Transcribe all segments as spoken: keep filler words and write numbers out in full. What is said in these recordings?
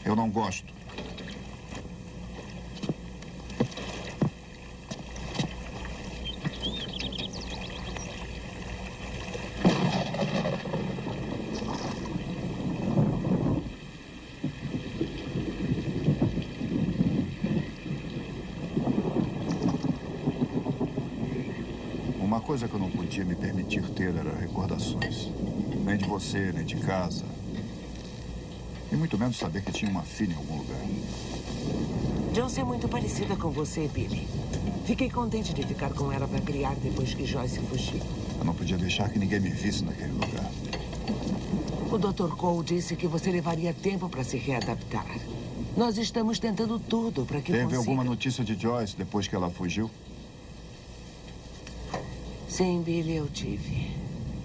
Eu não gosto. Uma coisa que eu não podia me permitir ter era recordações. Nem de você, nem de casa. E muito menos saber que tinha uma filha em algum lugar. Joyce é muito parecida com você, Billy. Fiquei contente de ficar com ela para criar depois que Joyce fugiu. Eu não podia deixar que ninguém me visse naquele lugar. O doutor Cole disse que você levaria tempo para se readaptar. Nós estamos tentando tudo para que Teve consiga... alguma notícia de Joyce depois que ela fugiu? Sim, Billy, eu tive.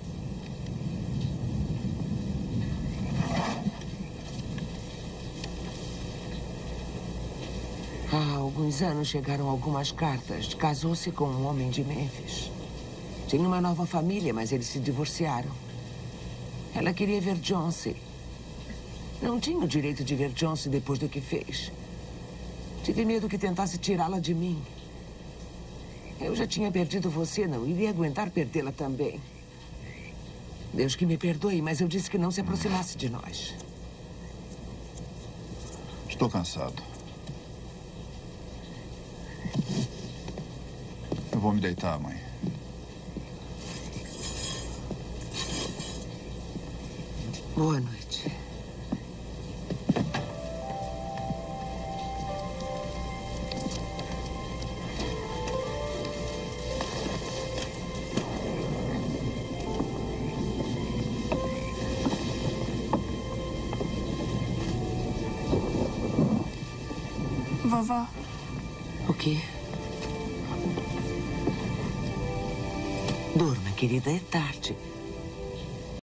Há alguns anos chegaram algumas cartas. Casou-se com um homem de Memphis. Tinha uma nova família, mas eles se divorciaram. Ela queria ver Johnson. Não tinha o direito de ver Johnson depois do que fez. Tive medo que tentasse tirá-la de mim. Eu já tinha perdido você, não iria aguentar perdê-la também. Deus que me perdoe, mas eu disse que não se aproximasse de nós. Estou cansado. Eu vou me deitar, mãe. Boa noite. Vovó. O quê? Durma, querida, é tarde.